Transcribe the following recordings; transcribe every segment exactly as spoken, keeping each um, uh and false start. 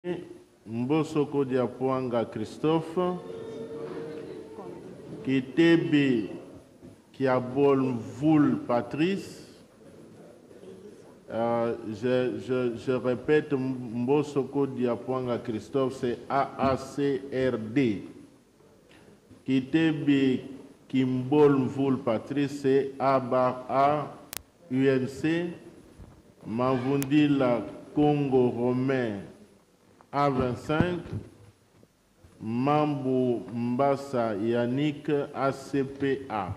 Mbosoko Diapwanga Christophe, Kitebe Kiabol Voul Patrice, euh, je, je, je répète, Mbosoko Diapwanga Christophe, c'est A A C R D. Kitebe Kimbol Voul Patrice, c'est A B A U N C. Mavundila Congo Romain A vingt-cinq, Mambo Mbassa Yannick A C P A.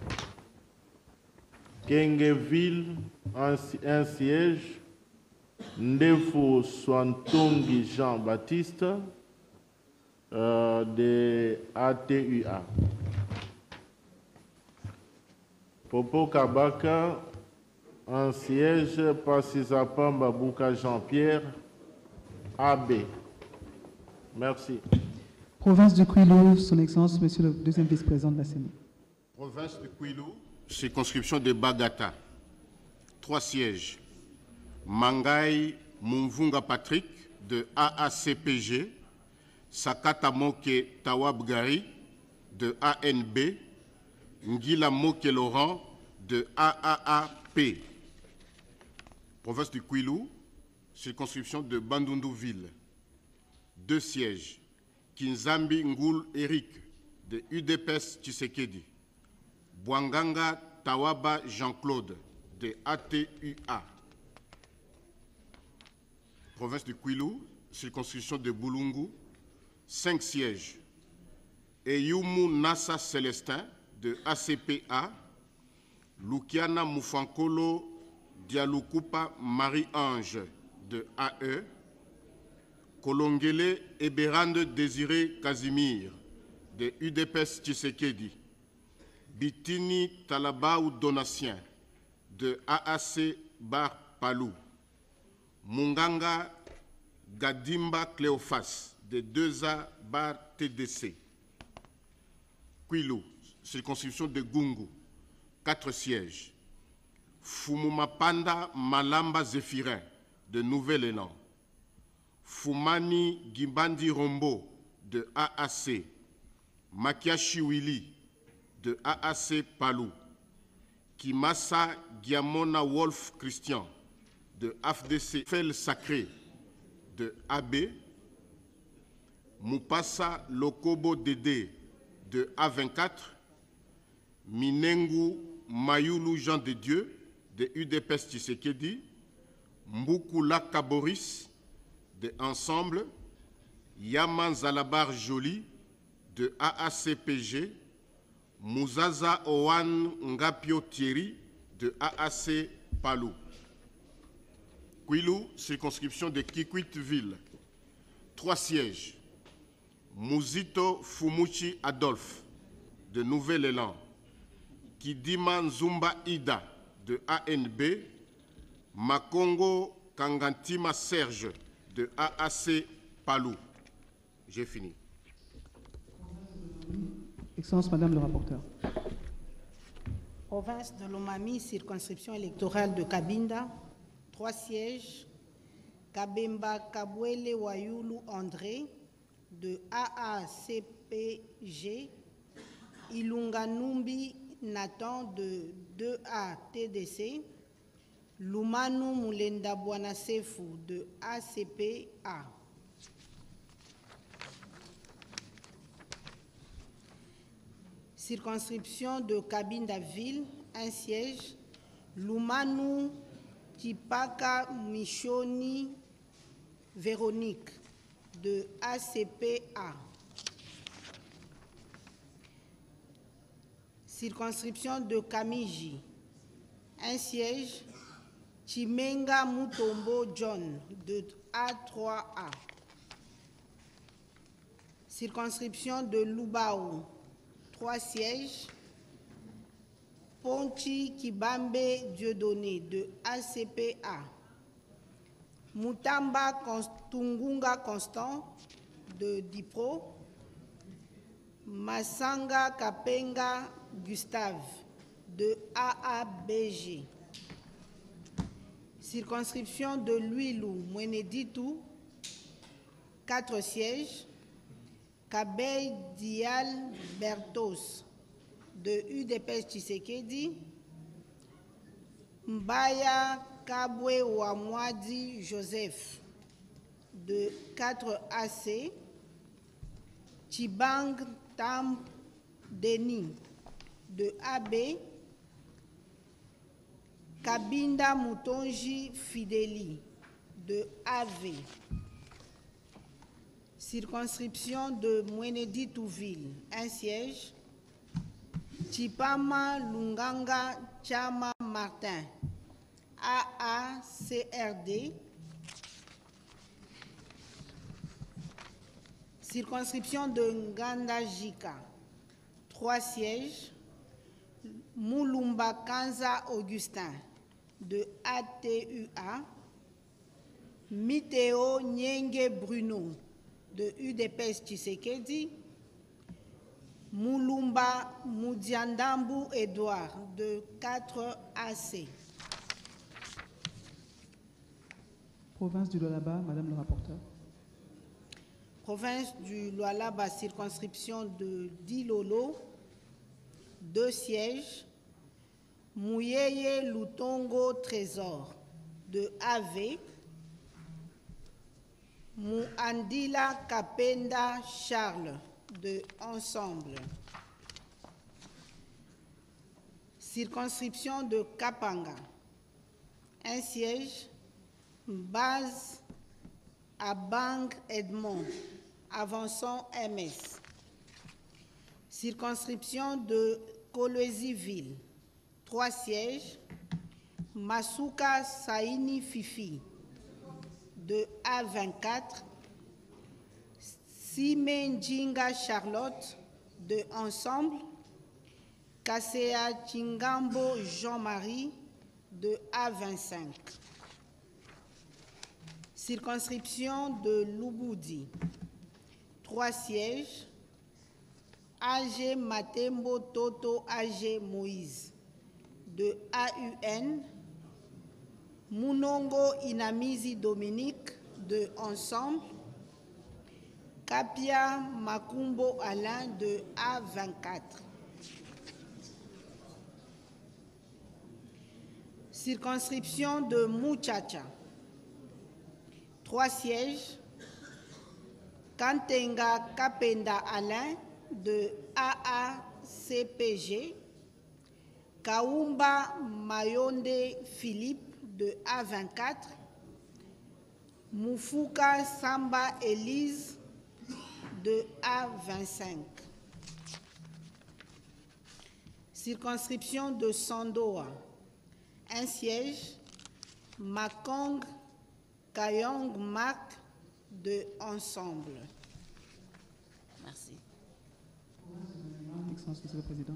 Kengeville, un, un siège. Ndefo Swantongi Jean-Baptiste euh, de A T U A. Popo Kabaka, un siège. Passisapamba Bouka Jean-Pierre A B. Merci. Province du Kwilu, Son Excellence, Monsieur le deuxième vice-président de la Sénat. Province du Kwilu, circonscription de Bagata. Trois sièges. Mangai Mumvunga Patrick de A A C P G, Sakata Moke Tawabgari de A N B, Ngila Moke Laurent de A A A P. Province du Kwilu, circonscription de Bandundu-Ville. Deux sièges. Kinzambi Ngoul Eric de U D P S Tshisekedi. Bwanganga Tawaba Jean-Claude de A T U A. Province du Kwilu, circonscription de Boulungu. Cinq sièges. Eyumu Nassa Célestin de A C P A. Lukiana Moufankolo Dialoukupa Marie-Ange de A E. Kolongele Eberande Désiré Casimir de U D P S Tshisekedi. Bitini Talabaou Donatien de A A C Bar Palou. Munganga Gadimba Cléophas de deux A Bar T D C. Kwilu, circonscription de Gungu. Quatre sièges. Fumumapanda Malamba Zéphirin de Nouvel-Élan. Fumani Gimbandi Rombo de A A C. Makiashi Willy de A A C Palou. Kimasa Giamona Wolf Christian de A F D C Fel Sacré de A B. Mupassa Lokobo Dédé de A vingt-quatre. Minengu Mayulu Jean de Dieu de U D P S Tshisekedi. Mbukula Kaboris de Ensemble. Yaman Zalabar Jolie de A A C P G. Mouzaza Owan Ngapio Thierry de A A C Palou. Kwilu, circonscription de Kikwit-Ville. Trois sièges. Mouzito Fumuchi Adolphe de Nouvel-Élan. Kidima Nzumba Ida de A N B. Makongo Kangantima Serge de A A C Palou. J'ai fini. Excellence, Madame le rapporteur. Province de Lomami, circonscription électorale de Kabinda. Trois sièges. Kabemba Kabwele Wayulu André de A A C P G. Ilunga Numbi Nathan de deux A T D C. Lumanu Mulenda Bwanasefu de A C P A. Circonscription de Kabinda-Ville, un siège. Lumanu Tipaka Michoni Véronique de A C P A. Circonscription de Kamiji, un siège. Chimenga Mutombo John de A trois A. Circonscription de Lubao, trois sièges. Ponchi Kibambe Dieudonné de A C P A. Mutamba Tungunga Constant de Dipro. Masanga Kapenga Gustave de A A B G. Circonscription de Luilou Mweneditou. quatre sièges. Kabey Dial Bertos, de U D P S Tshisekedi. Mbaya Kabwe Wamwadi Joseph, de quatre A C. Chibang Tam Denis, de A B. Kabinda Mutonji Fideli, de A V. Circonscription de Mwenedi-Touville, un siège. Chipama Lunganga Chama Martin, A A C R D. Circonscription de Nganda-Jika, trois sièges. Moulumba Kanza Augustin, de A T U A. Miteo Nyenge Bruno, de U D P S Tshisekedi. Moulumba Moudiandambu Edouard, de quatre A C. Province du Lualaba, Madame le rapporteur. Province du Lualaba, circonscription de Dilolo, deux sièges. Mouyeye Lutongo Trésor, de A V. Mouandila Kapenda Charles, de Ensemble. Circonscription de Kapanga, un siège. Base à Bang Edmond, avançant M S. Circonscription de Kolwezi-Ville, trois sièges. Masuka Saini Fifi, de A vingt-quatre. Simenjinga Charlotte, de Ensemble. Kasea Chingambo Jean-Marie, de A vingt-cinq. Circonscription de Lubudi, trois sièges. A G Matembo Toto A G Moïse, de A U N. Munongo Inamizi Dominique, de Ensemble. Kapia Makumbo Alain, de A vingt-quatre. Circonscription de Muchacha, trois sièges. Kantenga Kapenda Alain, de A A C P G. Kaumba Mayonde Philippe, de A vingt-quatre. Moufuka Samba Élise, de A vingt-cinq. Circonscription de Sandoa, un siège. Makong Kayong Mak, de Ensemble. Merci. Excellence, Monsieur le Président.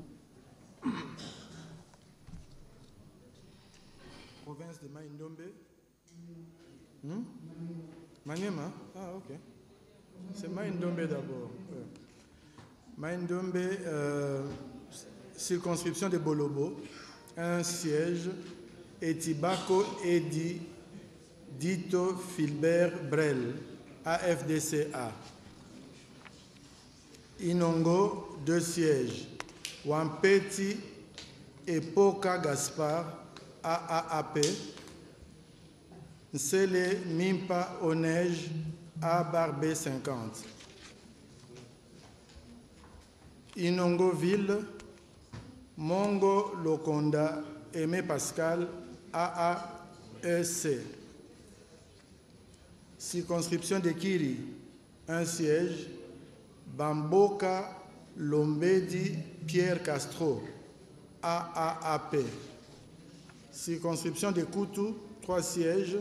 Province de Maïndombe. Hmm? Maniema? Ah, ok. C'est Maïndombe d'abord. Ouais. Maïndombe, euh, circonscription de Bolobo, un siège. Etibako Edi Dito Filbert Brel, A F D C A. Inongo, deux sièges. Wampeti Epoka Gaspard, A A A P. Nsele Mimpa Onej, A Barbé cinquante. Inongoville, Mongo Lokonda, Aimé Pascal, A A E C. Circonscription de Kiri, un siège. Bamboka Lombedi Pierre Castro, A A A P. Circonscription de Koutou, trois sièges.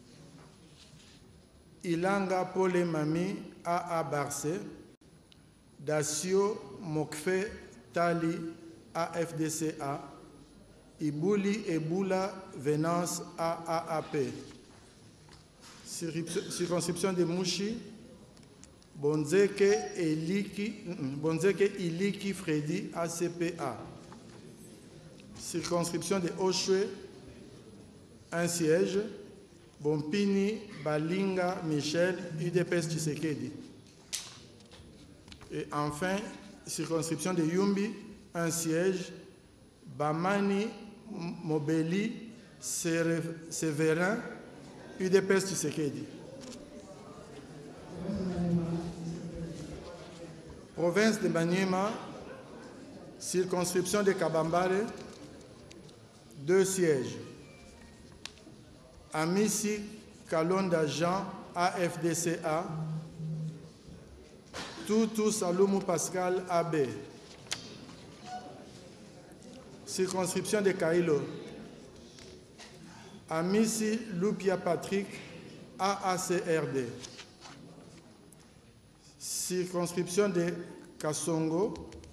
Ilanga Pole Mami, A A Barcé. Dacio Mokfe Tali, A F D C A. Ibouli Eboula Venance, A A A P. Circonscription de Mouchi, Bonzeke Iliki, Bonzeke Iliki Freddy, A C P A. Circonscription de Oshwe, un siège. Bompini Balinga Michel, U D P S Tshisekedi. Et enfin, circonscription de Yumbi, un siège, Bamani Mobeli Séverin, U D P S Tshisekedi. Province de Maniema, circonscription de Kabambare, deux sièges. Amissi Kalonda Jean, A F D C A, Toutou Saloumou Pascal, A B. Circonscription de Kailo, Amissi Lupia Patrick, A A C R D. Circonscription de Kassongo,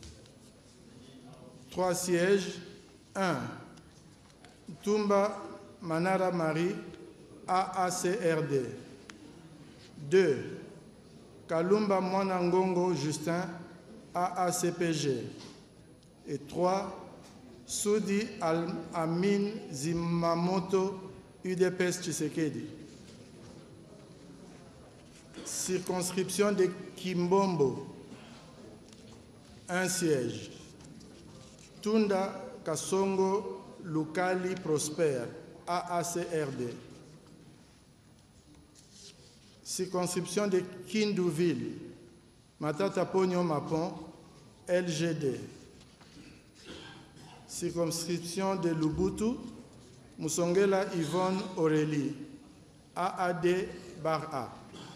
trois sièges, un. Tumba Manara Marie, A A C R D. deux. Kalumba Mwanangongo Justin, A A C P G. Et trois. Soudi Al Amin Zimamoto, U D P S Tshisekedi. Circonscription de Kimbombo, un siège. Tunda Kassongo Lukali Prosper, A A C R D. Circonscription de Kindouville, Matata Pogno Mapon, L G D. Circonscription de Lubutu, Moussongela Yvonne Aurélie, A A D bar A.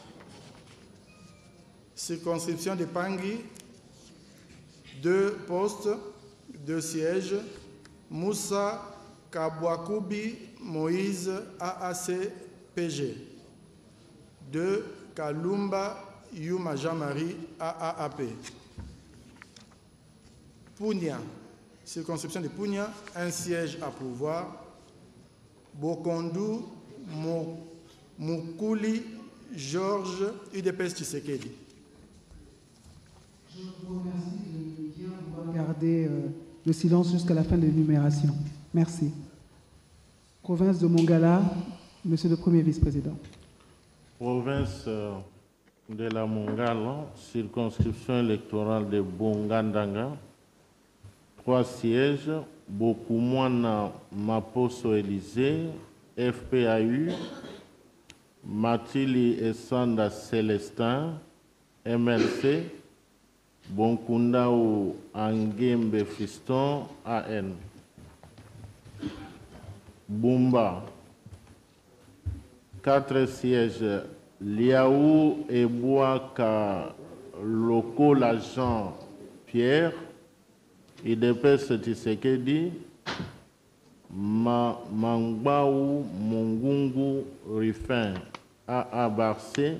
Circonscription de Pangui, deux postes, deux sièges, Moussa Kabwakubi Moïse, A A C P G. deux. Kalumba Yuma Jean-Marie, A A A P. Pounia, circonscription de Pounia, un siège à pouvoir. Bokondu Moukouli Georges, U D P S Tshisekedi. Je vous remercie de bien vouloir garder euh, le silence jusqu'à la fin de l'énumération. Merci. Province de Mongala, Monsieur le Premier vice-président. Province de la Mongala, circonscription électorale de Bongandanga, trois sièges, Bokumwana Maposo Élysée, F P A U, Matili Essanda Célestin, M L C, Bonkundao Angembe Fiston, A N. Bumba, quatre sièges, Liaou et Bouaka Loko Jean Pierre, U D P S Tshisekedi, Ma, Mangbaou Mongungu Rifin, A A Barcé.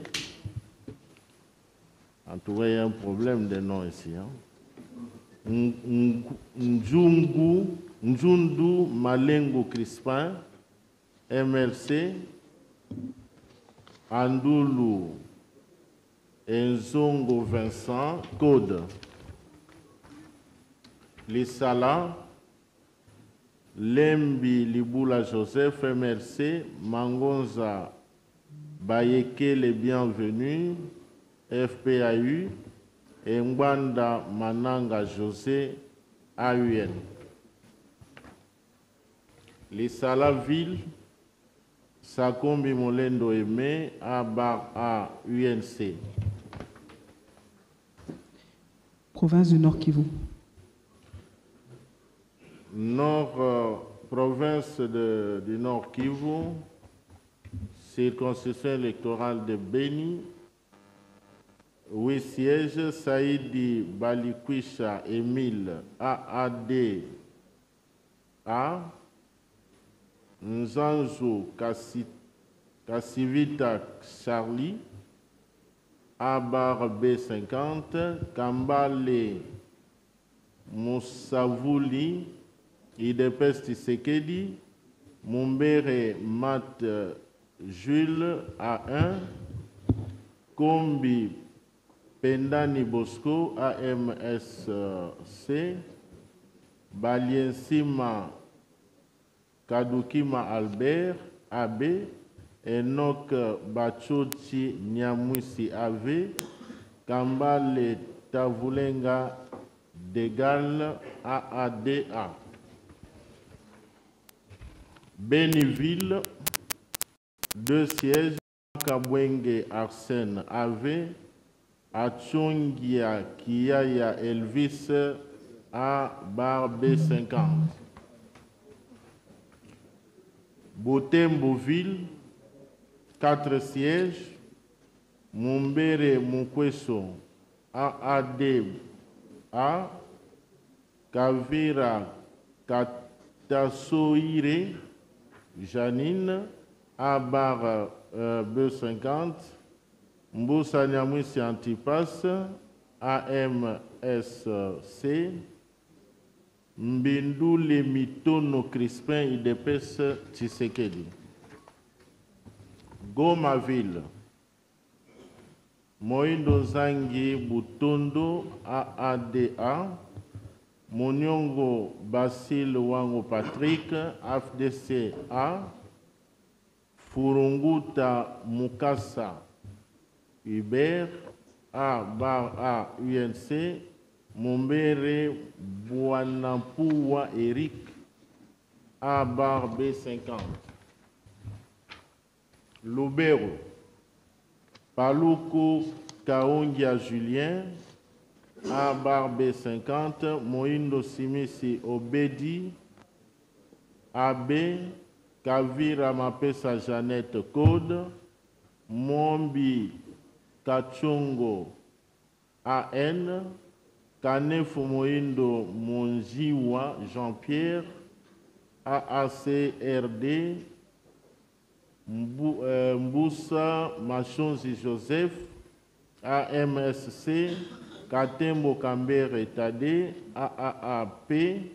En tout cas, il y a un problème de nom ici. Hein. Njungu, Njundu Malengo Crispin, M L C, Andoulou Nzongo Vincent, Code. Lissala, Lembi Liboula Joseph, M L C, Mangonza Bayeke les bienvenus, F P A U, et Mbanda Mananga José, A U N. Lissala Ville, Sakombi Molendo Aimé, A bar A, U N C. Province du Nord Kivu. Nord, euh, province de, du Nord Kivu, circonscription électorale de Beni, huit sièges, Saïdi Balikwisha Émile, A A D A, Nzanzo Kassivita Charlie, A bar B cinquante, Kambale Moussavouli, U D P S Tshisekedi, Mumbere Mat Jules A un, Kombi Pendani Bosco A M S C, Baliensima Kadukima Albert A B, Enoch Bachoti Nyamwisi Ave, Kambale Tavulenga Degal A A D A. Béniville, deux sièges, Kabwenge Arsène Ave, Achongia Kiaya Elvis A bar B cinquante. Botembourville, quatre sièges, Mumbere Mukweso A A D A, Kavira Katasoire Janine A bar euh, B cinquante, Mboussa Nyamwisi Antipas A M S C, Mbindule Mitono Crispin I D P S Tshisekedi. Gomaville, Moindo Zangi Butondo A A D A, Monyongo Basile Wango Patrick F D C A, Furunguta Mukasa Hubert A bar A U N C, Mombere Bouanampua Eric A bar B cinquante. Lubero, Paluku Kaongia Julien A bar B cinquante, Moindo Simisi Obedi A B, Kavira Mapesa Jeannette Code, Mombi Kachongo A N, Kanefu Moindo Monjiwa Jean-Pierre A A C R D, Mboussa Machonzi Joseph A M S C, Katembo Kambere Tade A A A P,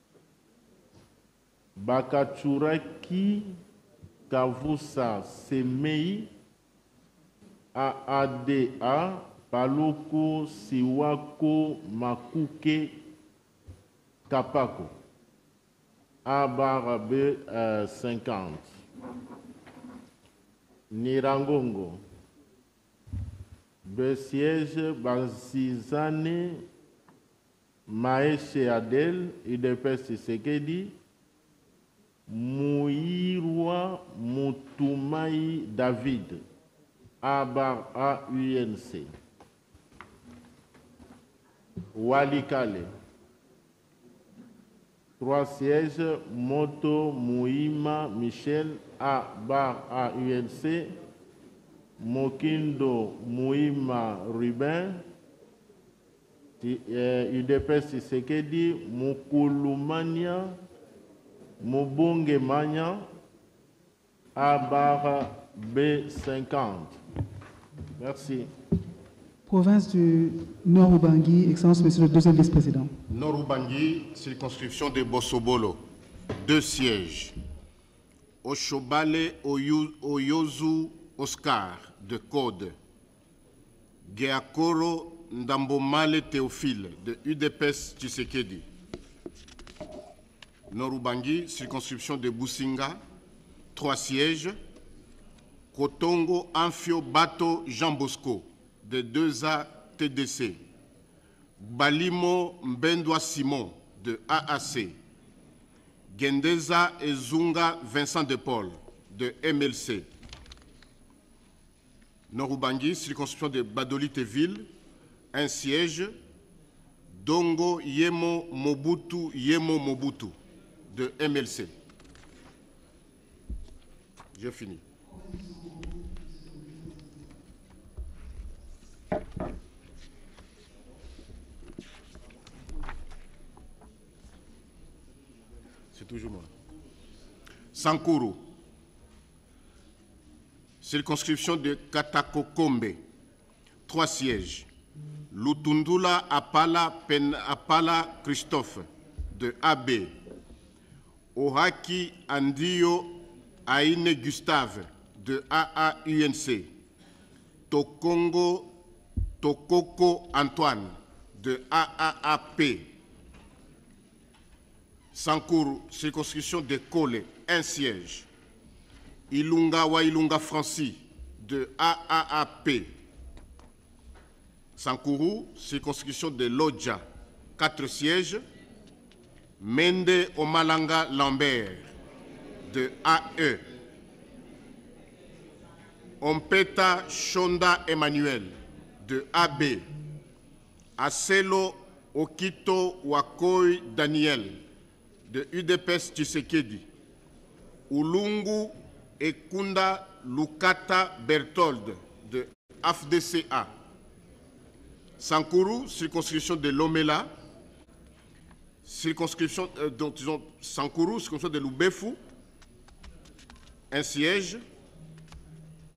Bakachuraki Kavusa Semei A A D A, Paluku Siwako Makuke Kapako A bar B euh, cinquante. Nirangongo, B siège Bazizane Maeshe Adel I D P S Tshisekedi, Mouirwa Moutoumai David A bar A U N C. Walikale, trois sièges, Moto Mouima Michel A bar A U N C, Mokindo Mouima Ruben U D P S Tshisekedi, Mukulumania Mubonge Manya A bar B cinquante. Merci. Province du Nord-Ubangi, Excellence, Monsieur le deuxième vice-président. Nord-Ubangi, circonscription de Bossobolo, deux sièges. Oshobale Oyozu Oscar, de Code. Geakoro Ndambomale Théophile, de U D P S Tshisekedi. Nord-Ubangi, circonscription de Businga, trois sièges. Kotongo Amphio Bato Jean Bosco, de deux A T D C. Balimo Mbendwa Simon, de A A C. Gendeza Ezunga Vincent de Paul, de M L C. Nord-Ubangi, circonscription de Badoliteville, un siège. Dongo Yemo Mobutu Yemo Mobutu, de M L C. J'ai fini. C'est toujours moi. Sankuru, circonscription de Katakokombe, trois sièges. Lutundula Apala, Pen, Apala Christophe, de A B. Ohaki Andio Aine Gustave, de A A U N C. Tokongo Tokoko Antoine, de A A A P. Sankuru, circonscription de Kole, un siège. Ilunga wa Ilunga Franci de A A A P. Sankourou, circonscription de Lodja, quatre sièges. Mende Omalanga Lambert de A E. Ompeta Shonda Emmanuel de A B. Aselo Okito Wakoi Daniel de U D P S Tshisekedi. Ulungu Ekunda Lukata Berthold de F D C A. Sankourou, circonscription de Lomela. Circonscription, euh, donc disons Sankourou, circonscription de Lubefu. Un siège.